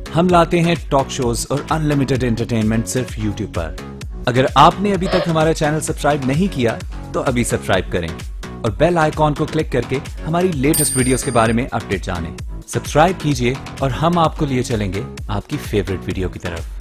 ہم لاتے ہیں ٹاک شوز اور انلمیٹڈ انٹرٹینمنٹ صرف یوٹیوب پر۔ اگر آپ نے ابھی تک ہمارا چینل سبسکرائب نہیں کیا تو ابھی سبسکرائب کریں اور بیل آئیکن کو کلک کر کے ہماری لیٹسٹ ویڈیوز کے بارے میں اپڈیٹ جانیں۔ سبسکرائب کیجئے اور ہم آپ کو لیے چلیں گے آپ کی فیوریٹ ویڈیو کی طرف۔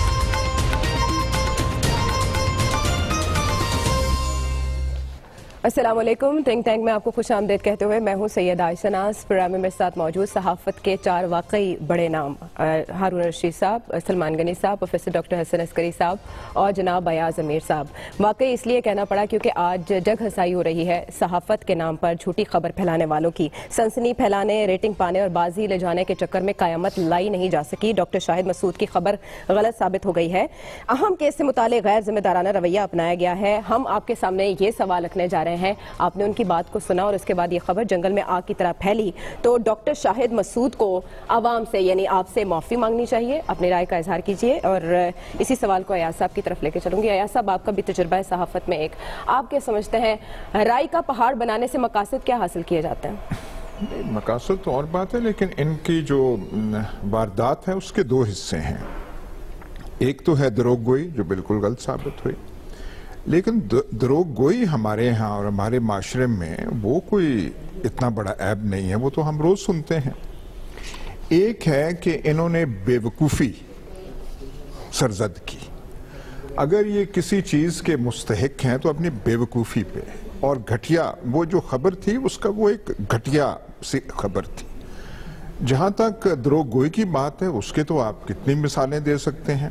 السلام علیکم، تھنک ٹینک میں آپ کو خوش آمدید کہتے ہوئے میں ہوں سید عائشہ ناز۔ پروگرام میں میرے ساتھ موجود صحافت کے 4 واقعی بڑے نام، ہارون رشید صاحب، سلمان غنی صاحب، پروفیسر ڈاکٹر حسن عسکری صاحب اور جناب ایاز امیر صاحب۔ واقعی اس لیے کہنا پڑا کیونکہ آج جگ ہنسائی ہو رہی ہے صحافت کے نام پر جھوٹی خبر پھیلانے والوں کی۔ سنسنی پھیلانے، ریٹنگ پانے اور بازی لے جانے کے چکر میں قیامت لائی نہیں جا سکی۔ ڈاکٹر شاہد مسعود کی خبر غلط ثابت ہو گئی ہے۔ اہم کیس سے متعلق غیر ذمہ دارانہ رویہ اپنایا گیا ہے۔ ہم آپ کے سامنے یہ سوال رکھنے جا رہے ہیں، آپ نے ان کی بات کو سنا اور اس کے بعد یہ خبر جنگل میں آگ کی طرح پھیلی، تو ڈاکٹر شاہد مسعود کو عوام سے یعنی آپ سے معافی مانگنی چاہیے، اپنی رائے کا اظہار کیجئے۔ اور اسی سوال کو ایاز صاحب کی طرف لے کے چلوں گی۔ ایاز صاحب، آپ کا بھی تجربہ ہے صحافت میں، آپ کیا سمجھتے ہیں رائے کا پہاڑ بنانے سے مقاصد کیا حاصل کیے جاتے ہیں؟ مقاصد تو اور بات ہے، لیکن ان کی جو واردات ہے اس کے 2 حصے ہیں۔ ایک تو ہے دروغ گوئی جو بالکل غلط ثابت ہوئی، لیکن دروغ گوئی ہمارے ہاں اور ہمارے معاشرے میں وہ کوئی اتنا بڑا عیب نہیں ہے، وہ تو ہم روز سنتے ہیں۔ ایک ہے کہ انہوں نے بے وقوفی سرزد کی، اگر یہ کسی چیز کے مستحق ہیں تو اپنی بے وقوفی پہ، اور گھٹیا وہ جو خبر تھی اس کا وہ ایک گھٹیا سی خبر تھی۔ جہاں تک دروغ گوئی کی بات ہے اس کے تو آپ کتنی مثالیں دے سکتے ہیں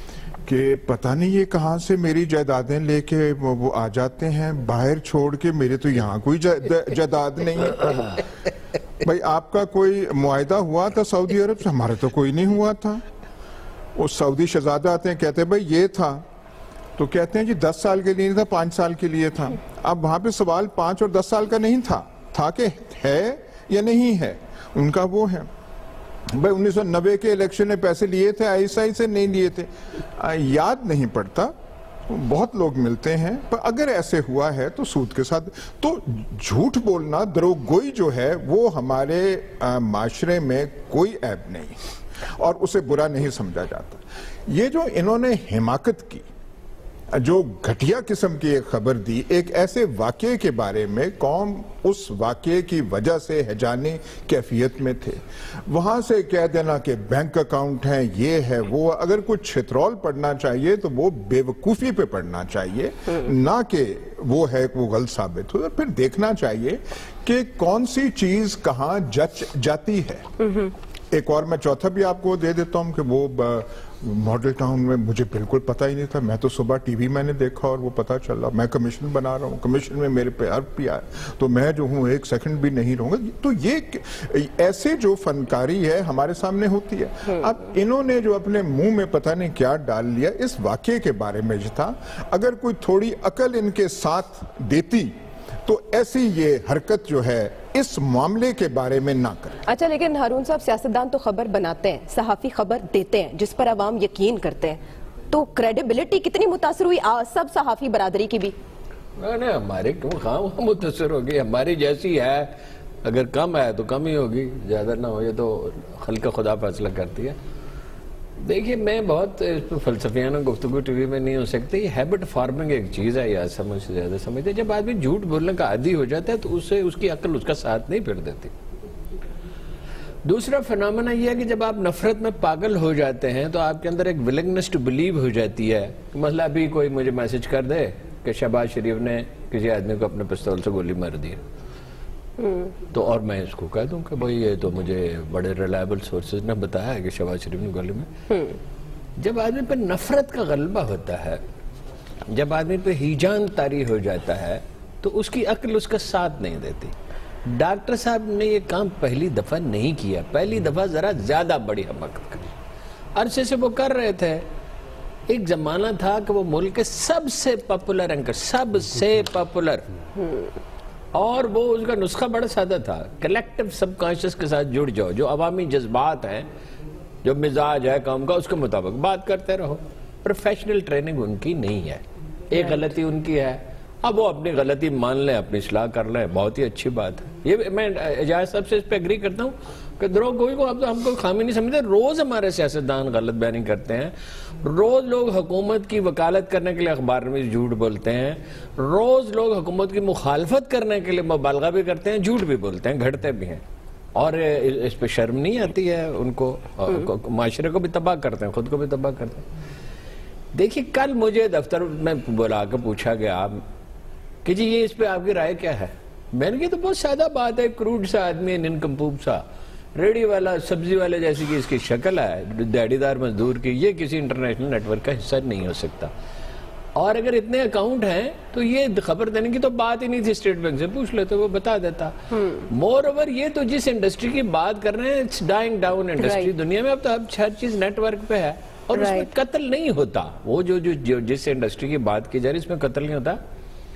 کہ پتہ نہیں یہ کہاں سے میری جائیدادیں لے کے وہ آ جاتے ہیں باہر چھوڑ کے، میرے تو یہاں کوئی جائیداد نہیں ہے۔ بھائی آپ کا کوئی معاہدہ ہوا تھا سعودی عرب سے؟ ہمارا تو کوئی نہیں ہوا تھا۔ وہ سعودی شہزادہ آتے ہیں کہتے ہیں بھائی یہ تھا، تو کہتے ہیں جی 10 سال کے لیے نہیں تھا، 5 سال کے لیے تھا۔ اب وہاں پہ سوال 5 اور 10 سال کا نہیں تھا کہ ہے یا نہیں ہے، ان کا وہ ہے۔ بھائی 1990 کے الیکشن میں پیسے لیے تھے ISI سے، نہیں لیے تھے، یاد نہیں پڑتا، بہت لوگ ملتے ہیں۔ پر اگر ایسے ہوا ہے تو سود کے ساتھ، تو جھوٹ بولنا، دروغ گوئی جو ہے وہ ہمارے معاشرے میں کوئی عیب نہیں اور اسے برا نہیں سمجھا جاتا۔ یہ جو انہوں نے حماقت کی، جو گھٹیا قسم کی ایک خبر دی ایک ایسے واقعے کے بارے میں، قوم اس واقعے کی وجہ سے ہیجانی کیفیت میں تھے، وہاں سے کہہ دینا کہ بینک اکاؤنٹ ہیں، یہ ہے وہ، اگر کچھ چھترول پڑھنا چاہیے تو وہ بے وقوفی پہ پڑھنا چاہیے، نہ کہ وہ ہے وہ غلط ثابت ہو۔ پھر دیکھنا چاہیے کہ کون سی چیز کہاں جچ جاتی ہے۔ ایک اور میں چوتھا بھی آپ کو دے دیتا ہوں کہ وہ ماڈل ٹاؤن میں مجھے بالکل پتہ ہی نہیں تھا، میں تو صبح ٹی وی میں نے دیکھا اور وہ پتہ چلا، میں کمیشن بنا رہا ہوں، کمیشن میں میرے پہ عرب بھی آئے تو میں جو ہوں 1 سیکنڈ بھی نہیں رہوں گا۔ تو یہ ایسے جو فنکاری ہے ہمارے سامنے ہوتی ہے۔ اب انہوں نے جو اپنے منہ میں پتہ نہیں کیا ڈال لیا اس واقعے کے بارے میں جو تھا، اگر کوئی تھوڑی عقل ان کے ساتھ دیتی تو ایسی یہ حرکت جو ہے اس معاملے کے بارے میں نہ کریں۔ اچھا، لیکن ہارون صاحب، سیاستدان تو خبر بناتے ہیں، صحافی خبر دیتے ہیں جس پر عوام یقین کرتے ہیں، تو کریڈیبلٹی کتنی متاثر ہوئی سب صحافی برادری کی بھی؟ نہیں، ہمارے کیوں خواہ متاثر ہوگی، ہماری جیسی ہے، اگر کم ہے تو کم ہی ہوگی، زیادہ نہ ہو، یہ تو خلق خدا فیصلہ کرتی ہے۔ دیکھیے، میں بہت فلسفیانہ گفتگو ٹی وی میں نہیں ہو سکتی، یہ ہیبٹ فارمنگ ایک چیز ہے، یا سمجھ سے زیادہ سمجھتے ہیں۔ جب آدمی جھوٹ بولنے کا عادی ہو جاتا ہے تو اس کی عقل اس کا ساتھ نہیں پھر دیتی۔ دوسرا فنامنا یہ ہے کہ جب آپ نفرت میں پاگل ہو جاتے ہیں تو آپ کے اندر ایک ولنگنس ٹو بلیو ہو جاتی ہے۔ مثلا ابھی کوئی مجھے میسج کر دے کہ شہباز شریف نے کسی آدمی کو اپنے پستول سے گولی مار دی، تو اور میں اس کو کہہ دوں کہ بھئی یہ تو مجھے بڑے ریلائبل سورسز نے بتایا ہے کہ شہباز شریف نے گولی میں۔ جب آدمی پہ نفرت کا غلبہ ہوتا ہے، جب آدمی پہ ہیجان طاری ہو جاتا ہے تو اس کی عقل اس کا ساتھ نہیں دیتی۔ ڈاکٹر صاحب نے یہ کام پہلی دفعہ نہیں کیا، پہلی دفعہ ذرا زیادہ بڑی حماقت کری، عرصے سے وہ کر رہے تھے۔ ایک زمانہ تھا کہ وہ ملک کے سب سے پاپولر اینکر، سب سے پاپولر، اور وہ اس کا نسخہ بڑا سادہ تھا، کلیکٹیو سب کانشس کے ساتھ جڑ جاؤ، جو عوامی جذبات ہیں، جو مزاج ہے کام کا، اس کے مطابق بات کرتے رہو۔ پروفیشنل ٹریننگ ان کی نہیں ہے، ایک غلطی ان کی ہے۔ اب وہ اپنی غلطی مان لیں، اپنی اصلاح کر لیں، بہت ہی اچھی بات ہے. یہ میں اجاز صاحب سے اس پہ اگری کرتا ہوں کہ دروغ گوئی کو اب تو ہم کو خامی نہیں سمجھتے. روز ہمارے سیاستدان غلط بیانی کرتے ہیں، روز لوگ حکومت کی وکالت کرنے کے لیے اخبار میں جھوٹ بولتے ہیں، روز لوگ حکومت کی مخالفت کرنے کے لیے مبالغہ بھی کرتے ہیں، جھوٹ بھی بولتے ہیں، گھڑتے بھی ہیں. اور اس پہ شرم نہیں آتی ہے ان کو، معاشرے کو بھی تباہ کرتے ہیں، خود کو بھی تباہ کرتے ہیں. دیکھیے کل مجھے دفتر میں بلا کے پوچھا گیا کہ جی یہ اس پہ آپ کی رائے کیا ہے. میں نے کہا تو بہت سادہ بات ہے، کروڈ سا آدمی، ننکمپوپ سا، ریڈی والا، سبزی والے جیسی کہ اس کی شکل ہے، دیہڑی دار مزدور کی، یہ کسی انٹرنیشنل نیٹ ورک کا حصہ نہیں ہو سکتا. اور اگر اتنے اکاؤنٹ ہیں تو یہ خبر دینے کی تو بات ہی نہیں تھی، اسٹیٹ بینک سے پوچھ لیتے، وہ بتا دیتا. مور اوور یہ تو جس انڈسٹری کی بات کر رہے ہیں، اٹس ڈائنگ ڈاؤن انڈسٹری دنیا میں. اب تو ہر چیز نیٹ ورک پہ ہے اور اس میں قتل نہیں ہوتا. وہ جو جس انڈسٹری کی بات کی جا رہی ہے اس میں قتل نہیں ہوتا.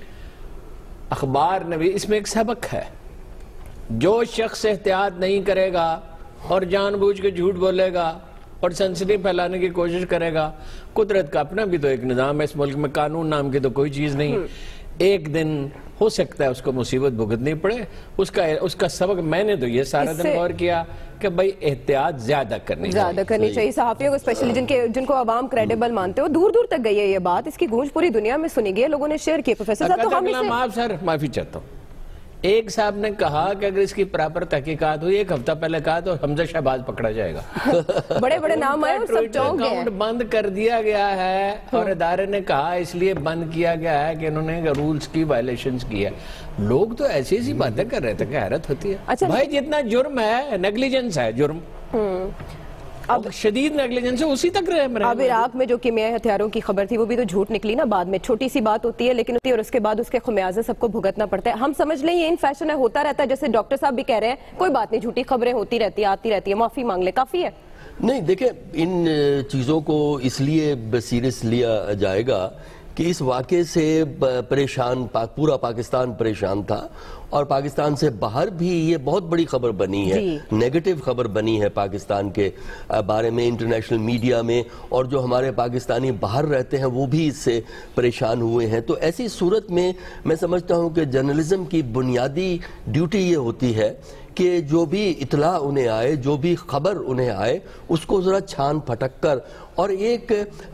اخبار نے بھی اس میں ایک سبق ہے. جو شخص احتیاط نہیں کرے گا اور جان بوجھ کے جھوٹ بولے گا اور سنسنی پھیلانے کی کوشش کرے گا، قدرت کا اپنا بھی تو ایک نظام ہے اس ملک میں، قانون نام کی تو کوئی چیز نہیں. ایک دن ہو سکتا ہے اس کو مصیبت بھگتنی پڑے. اس کا سبق میں نے تو یہ سارا دن غور کیا کہ بھائی احتیاط زیادہ کرنی چاہیے. صحافیوں کو اسپیشلی جن کو عوام کریڈیبل مانتے ہو، دور دور تک گئی ہے یہ بات، اس کی گونج پوری دنیا میں سنی گئی ہے، لوگوں نے شیئر کی. پروفیسر صاحب تو ہم آپ سر معافی چاہتا ہوں، ایک صاحب نے کہا کہ اگر اس کی پراپر تحقیقات ہوئی، ایک ہفتہ پہلے کہا تو حمزہ شہباز پکڑا جائے گا. بڑے بڑے نام آئے اور سب چونک گئے. اکاؤنٹ بند کر دیا گیا ہے اور ادارے نے کہا اس لیے بند کیا گیا ہے کہ انہوں نے رولز کی وائلیشنز کی ہے. لوگ تو ایسی ایسی باتیں کر رہے تھے کہ حیرت ہوتی ہے. بھائی جتنا جرم ہے، نیگلیجنس ہے جرم، اب شدید نیگلیجنس ہے، اسی تک رہے. اب عراق میں جو کیمیائی ہتھیاروں کی خبر تھی وہ بھی تو جھوٹ نکلی نا بعد میں. چھوٹی سی بات ہوتی ہے لیکن ہوتی ہے اور اس کے بعد اس کے خمیازے سب کو بھگتنا پڑتا ہے. ہم سمجھ لیں یہ ان فیشن ہے، ہوتا رہتا ہے. جیسے ڈاکٹر صاحب بھی کہہ رہے ہیں کوئی بات نہیں، جھوٹی خبریں ہوتی رہتی ہیں، آتی رہتی ہے، معافی مانگ لے، کافی ہے. نہیں دیکھیں، ان چیزوں کو اس لیے سیریس لیا جائے گا کہ اس واقعے سے پریشان پورا پاکستان پریشان تھا، اور پاکستان سے باہر بھی یہ بہت بڑی خبر بنی ہے، نیگیٹو خبر بنی ہے پاکستان کے بارے میں انٹرنیشنل میڈیا میں، اور جو ہمارے پاکستانی باہر رہتے ہیں وہ بھی اس سے پریشان ہوئے ہیں. تو ایسی صورت میں میں سمجھتا ہوں کہ جرنلزم کی بنیادی ڈیوٹی یہ ہوتی ہے کہ جو بھی اطلاع انہیں آئے، جو بھی خبر انہیں آئے، اس کو ذرا چھان پھٹک کر، اور ایک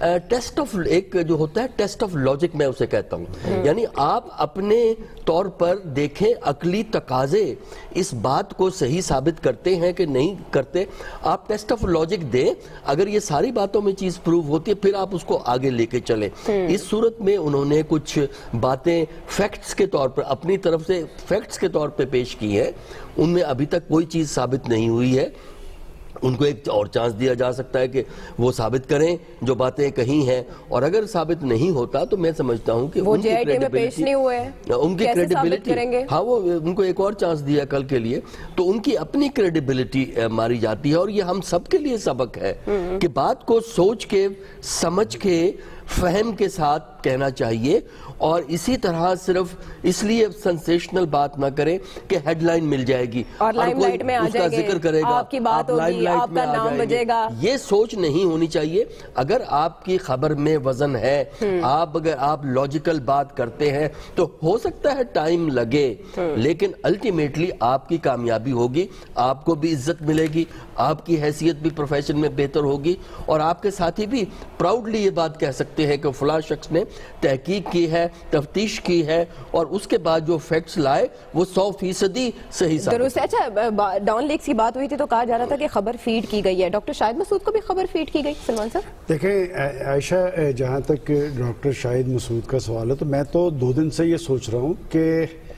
ایک جو ہوتا ہے ٹیسٹ آف لاجک میں اسے کہتا ہوں، یعنی آپ اپنے طور پر دیکھیں عقلی تقاضے اس بات کو صحیح ثابت کرتے ہیں کہ نہیں کرتے. آپ ٹیسٹ آف لاجک دیں، اگر یہ ساری باتوں میں چیز پروو ہوتی ہے پھر آپ اس کو آگے لے کے چلیں. اس صورت میں انہوں نے کچھ باتیں فیکٹس کے طور پر اپنی طرف سے فیکٹس کے طور پہ پیش کی ہیں، ان میں ابھی تک کوئی چیز ثابت نہیں ہوئی ہے. ان کو ایک اور چانس دیا جا سکتا ہے کہ وہ ثابت کریں جو باتیں کہی ہیں، اور اگر ثابت نہیں ہوتا تو میں سمجھتا ہوں کہ وہ JIT میں پیش نہیں ہوئے، ان کی کریڈیبلٹی، ہاں وہ ان کو ایک اور چانس دیا کل کے لیے، تو ان کی اپنی کریڈیبلٹی ماری جاتی ہے. اور یہ ہم سب کے لیے سبق ہے کہ بات کو سوچ کے، سمجھ کے، فہم کے ساتھ کہنا چاہیے، اور اسی طرح صرف اس لیے سنسیشنل بات نہ کریں کہ ہیڈ لائن مل جائے گی اور لائم لائٹ میں آ جائے گے، ذکر کرے گا، آپ کی بات ہوگی، آپ کا نام بجے گا. یہ سوچ نہیں ہونی چاہیے. اگر آپ کی خبر میں وزن ہے، اگر آپ لاجیکل بات کرتے ہیں تو ہو سکتا ہے ٹائم لگے، لیکن الٹیمیٹلی آپ کی کامیابی ہوگی، آپ کو بھی عزت ملے گی، آپ کی حیثیت بھی پروفیشن میں بہتر ہوگی، اور آپ کے ساتھی بھی پراؤڈلی یہ بات کہہ سکتے ہیں کہ فلاں شخص نے تحقیق کی ہے، تفتیش کی ہے، اور اس کے بعد جو فیکٹس لائے وہ 100% صحیح ثابت. درست ہے. اچھا، ڈان لیکس کی بات ہوئی تھی تو کہا جا رہا تھا کہ خبر فیڈ کی گئی ہے. ڈاکٹر شاہد مسعود کو بھی خبر فیڈ کی گئی. سلمان صاحب دیکھیں عائشہ، جہاں تک ڈاکٹر شاہد مسعود کا سوال ہے تو میں تو 2 دن سے یہ سوچ رہا ہوں کہ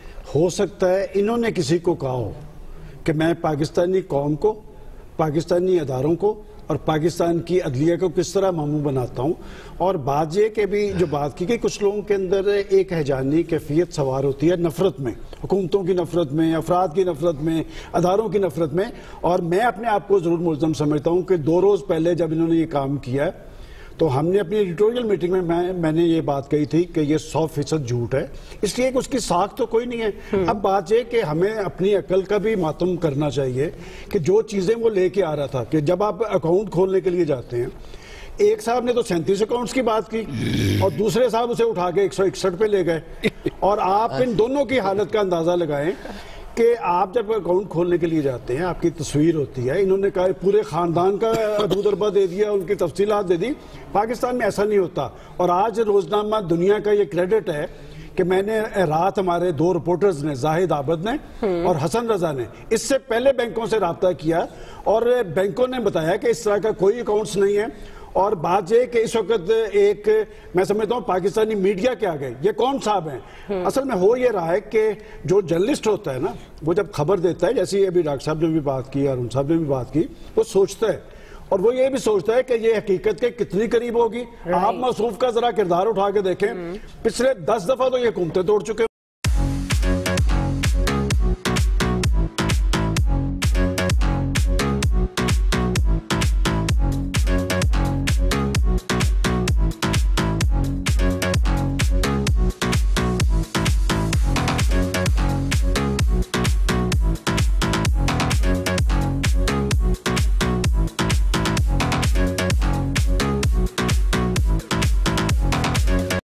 ہو سکتا ہے انہوں نے کسی کو کہا ہو کہ میں پاکستانی قوم کو، پاکستانی اداروں کو اور پاکستان کی عدلیہ کو کس طرح ماموں بناتا ہوں. اور بات یہ کہ بھی جو بات کی گئی، کچھ لوگوں کے اندر ایک ہیجانی کیفیت سوار ہوتی ہے نفرت میں، حکومتوں کی نفرت میں، افراد کی نفرت میں، اداروں کی نفرت میں. اور میں اپنے آپ کو ضرور ملزم سمجھتا ہوں کہ 2 روز پہلے جب انہوں نے یہ کام کیا تو ہم نے اپنی ایڈیٹوریل میٹنگ میں نے یہ بات کہی تھی کہ یہ 100% جھوٹ ہے، اس لیے کہ اس کی ساخت تو کوئی نہیں ہے. اب بات یہ کہ ہمیں اپنی عقل کا بھی ماتم کرنا چاہیے کہ جو چیزیں وہ لے کے آ رہا تھا، کہ جب آپ اکاؤنٹ کھولنے کے لیے جاتے ہیں، ایک صاحب نے تو 37 اکاؤنٹس کی بات کی اور دوسرے صاحب اسے اٹھا کے 161 پہ لے گئے. اور آپ ان دونوں کی حالت کا اندازہ لگائیں کہ آپ جب اکاؤنٹ کھولنے کے لیے جاتے ہیں، آپ کی تصویر ہوتی ہے، انہوں نے کہا پورے خاندان کا حدود اربا دے دیا، ان کی تفصیلات دے دی. پاکستان میں ایسا نہیں ہوتا. اور آج روزنامہ دنیا کا یہ کریڈٹ ہے کہ میں نے رات ہمارے 2 رپورٹرز نے، زاہد عابد نے اور حسن رضا نے، اس سے پہلے بینکوں سے رابطہ کیا اور بینکوں نے بتایا کہ اس طرح کا کوئی اکاؤنٹس نہیں ہے. اور بات یہ کہ اس وقت ایک میں سمجھتا ہوں پاکستانی میڈیا کے آگے یہ کون صاحب ہیں؟ اصل میں ہو یہ رہا ہے کہ جو جرنلسٹ ہوتا ہے نا، وہ جب خبر دیتا ہے، جیسے ابھی ڈاکٹر صاحب نے بھی بات کی اور ان صاحب نے بھی بات کی، وہ سوچتا ہے اور وہ یہ بھی سوچتا ہے کہ یہ حقیقت کے کتنی قریب ہوگی. آپ موصوف کا ذرا کردار اٹھا کے دیکھیں، پچھلے 10 دفعہ تو یہ حکومتیں توڑ چکے